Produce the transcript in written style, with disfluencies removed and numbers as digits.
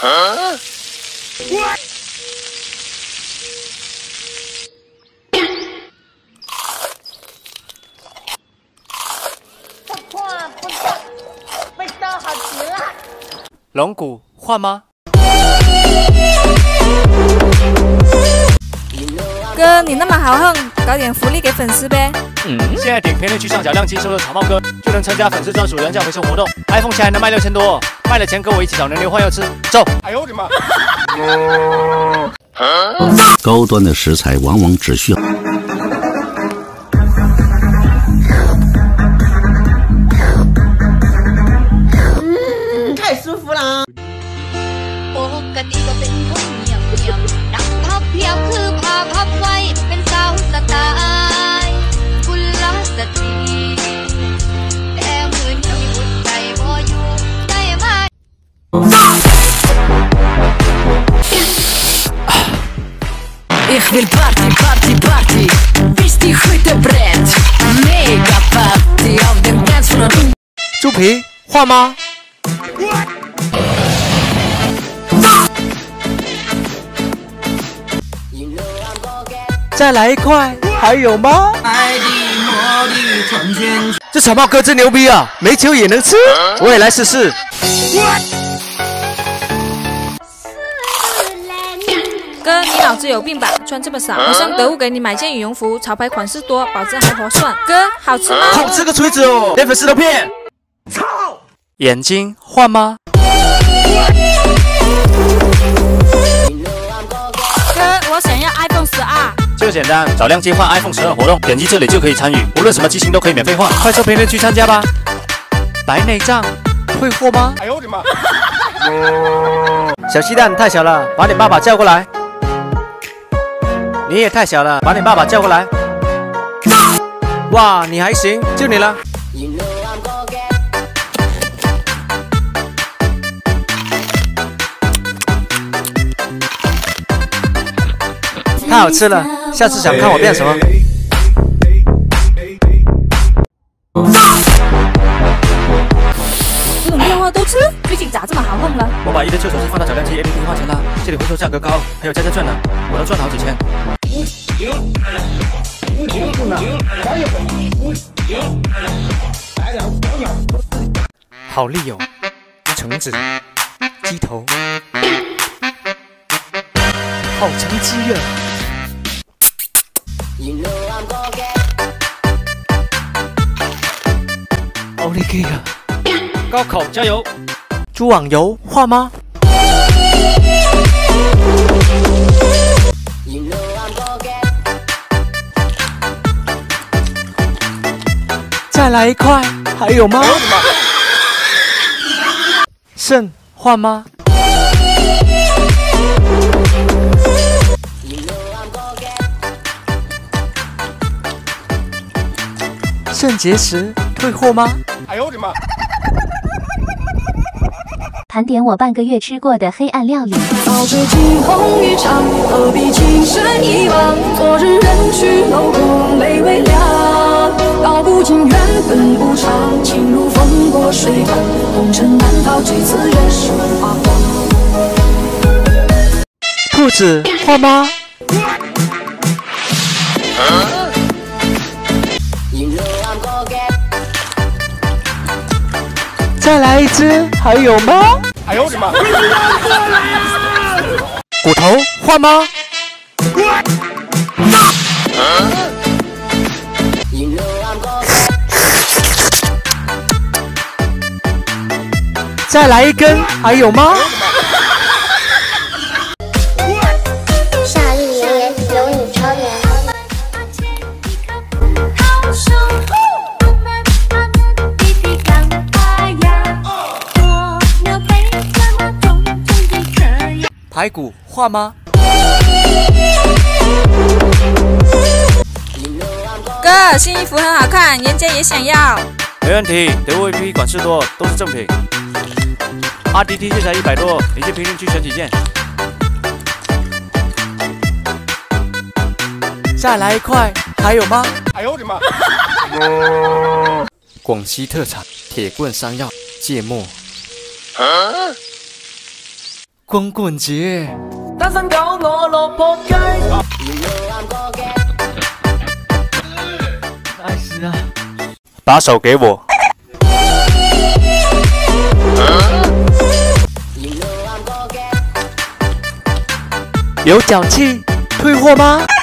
龙骨换吗？ 哥，你那么豪横，搞点福利给粉丝呗。 现在点评论区上小亮鸡收的草帽哥，就能参加粉丝专属人价回收活动 ，iPhone 7还能卖6000多，卖了钱跟我一起找能流换药吃，走！哎呦我的妈！ 高端的食材往往只需要。 太舒服了。Ich will Party, Party, Party, bis die Hütte brennt. Mega Party auf dem Tanzfloor. 猪皮换吗？再来一块，还有吗？这草帽哥真牛逼啊！没球也能吃，我也来试试。 哥，你脑子有病吧？穿这么少，我上得物给你买件羽绒服，潮牌款式多，保证还划算。哥，好吃吗？ 好吃个锤子哦，连粉丝都骗！操！眼睛换吗？ 哥，我想要 iPhone 12。 就简单，找亮鸡换 iPhone 12活动，点击这里就可以参与，无论什么机型都可以免费换，快上评论区参加吧！白内障退货吗？哎呦我的妈！小鸡蛋太小了，把你爸爸叫过来。你也太小了，把你爸爸叫过来。哇，你还行，就你了。太好吃了，下次想看我变什么？ 这种电话都吃？最近咋这么豪横了？ 我把一堆旧手机放到小亮鸡 APP 花钱了，这里回收价格高，还有加券呢，我能赚好几千。好利哦，橙子、鸡头，好成鸡啊！奥利给啊！高考加油！猪网油画吗？再来一块，还有吗？肾换吗？肾结石退货吗？哎呦我的妈！ 盘点我半个月吃过的黑暗料理。 早知惊鸿一场，何必情深一往？昨日人去楼空，泪微凉。道不尽缘分无常，情如风过水长，红尘难逃几次人生发光。 兔子画吗？再来一只，还有吗？哎呦我的妈！骨头换吗？再来一根，还有吗？ 夏日炎炎，有你超人。 排骨画吗？ 哥，新衣服很好看，人家也想要。 没问题，得物 APP 款式多，都是正品。RDT 这才100多，你去评论区选几件。再来一块，还有吗？哎呦我的妈！广西特产铁棍山药芥末。 光棍节。 單身狗我落仆街。nice 啊！ 把手给我。有脚气，退货吗？